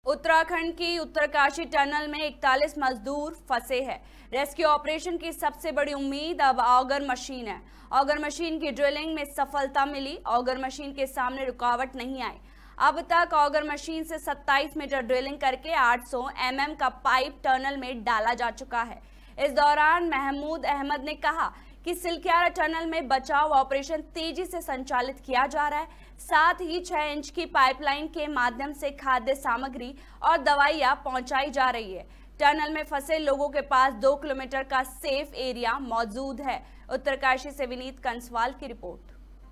उत्तराखंड की उत्तरकाशी टनल में 41 मजदूर फंसे हैं। रेस्क्यू ऑपरेशन की सबसे बड़ी उम्मीद अब ऑगर मशीन है। ऑगर मशीन की ड्रिलिंग में सफलता मिली। ऑगर मशीन के सामने रुकावट नहीं आई। अब तक ऑगर मशीन से 27 मीटर ड्रिलिंग करके 800 mm का पाइप टनल में डाला जा चुका है। इस दौरान महमूद अहमद ने कहा कि सिलक्यारा टनल में बचाव ऑपरेशन तेजी से संचालित किया जा रहा है। साथ ही 6 इंच की पाइपलाइन के माध्यम से खाद्य सामग्री और दवाइयां पहुंचाई जा रही है। टनल में फंसे लोगों के पास 2 किलोमीटर का सेफ एरिया मौजूद है। उत्तरकाशी से विनीत कंसवाल की रिपोर्ट।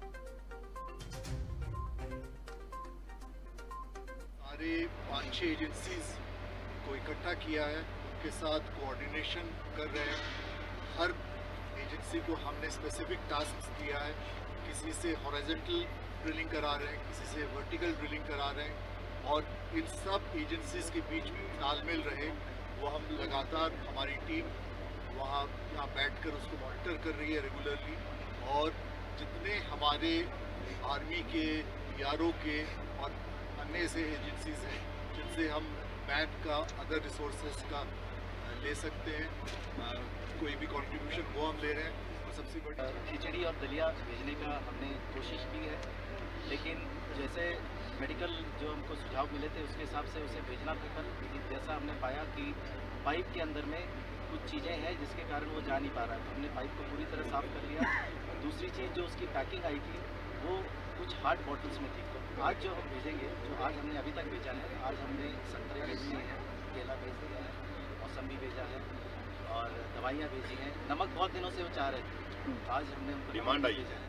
सारे 5-6 एजेंसीज को इकट्ठा किया है, उनके साथ कोऑर्डिनेशन कर रहे हैं। हर एजेंसी को हमने स्पेसिफिक टास्क दिया है। किसी से हॉरिजॉन्टल ड्रिलिंग करा रहे हैं, किसी से वर्टिकल ड्रिलिंग करा रहे हैं और इन सब एजेंसीज के बीच में तालमेल रहे वो हम लगातार हमारी टीम वहाँ यहाँ बैठकर उसको मॉनिटर कर रही है रेगुलरली। और जितने हमारे आर्मी के PRO के और अन्य से एजेंसीज हैं जिनसे हम मैन का अदर रिसोर्सेज का ले सकते हैं, कोई भी कंट्रीब्यूशन वो हम ले रहे हैं। और सबसे बड़ी खिचड़ी और दलिया भेजने का हमने कोशिश की है, लेकिन जैसे मेडिकल जो हमको सुझाव मिले थे उसके हिसाब से उसे भेजना था कल। लेकिन जैसा हमने पाया कि पाइप के अंदर में कुछ चीज़ें हैं जिसके कारण वो जा नहीं पा रहा है, तो हमने पाइप को पूरी तरह साफ़ कर लिया। और दूसरी चीज़ जो उसकी पैकिंग आई थी वो कुछ हार्ड बॉटल्स में थी। तो आज जो हम भेजेंगे, जो आज हमने अभी तक भेजा है, आज हमने संतरे भेज दिए हैं, केला भेज दिया है, मौसम्बी भेजा है और दवाइयाँ भेजी हैं। नमक बहुत दिनों से वो चाह रहे थे, आज हमने उनको डिमांड आई है।